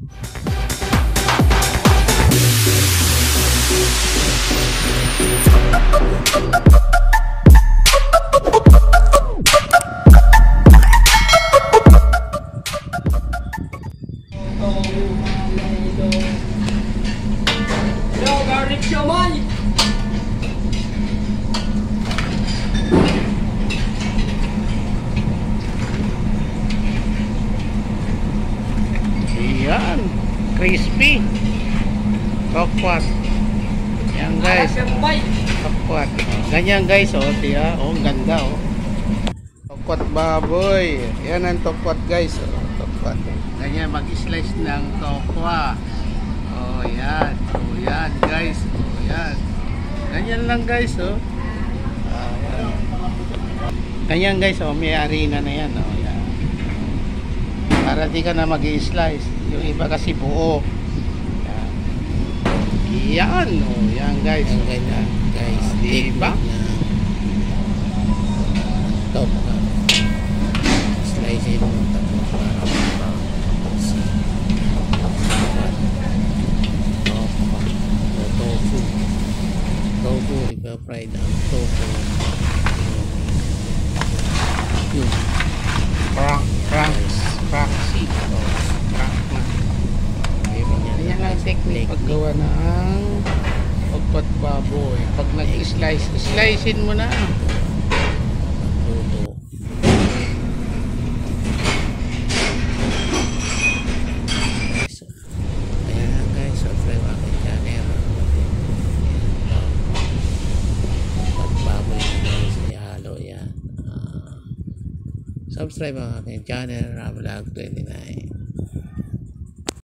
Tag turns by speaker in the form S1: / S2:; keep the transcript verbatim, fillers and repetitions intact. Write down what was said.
S1: Yan, crispy tokwat. Yan guys, tokwat. Ganyan guys, oh, tiya, oh, ganda oh. Tokwat baboy. Yan ang tokwat guys, oh, tokwat. Ganyan mag-slice ng tokwa. Oh, yan. Oh, yan guys. Oh, yan. Ganyan lang guys, oh. Ah, yan. Ganyan guys, oh, may harina na yan, oh, yan. Para di ka na mag-i-slice. Yung iba kasi buo. Yan. Yan, oh, yan guys.
S2: Yan ganyan guys.
S1: Diba?
S2: Top na. Slice it mo tapos para mapapasi. Tofu. Tofu, ipa-fried ang tofu. Yun.
S1: Crank, crank, crank seed. Oh, crank na. Ganyan lang technique paggawa ng tokwat baboy. Pag nag-slice, slicein mo na.
S2: Luto. So, ayan lang guys. Subscribe ang aking channel. Pagbaboy na guys. Ihalo yan. Uh, subscribe ang aking channel. Ramvlog twenty-nine.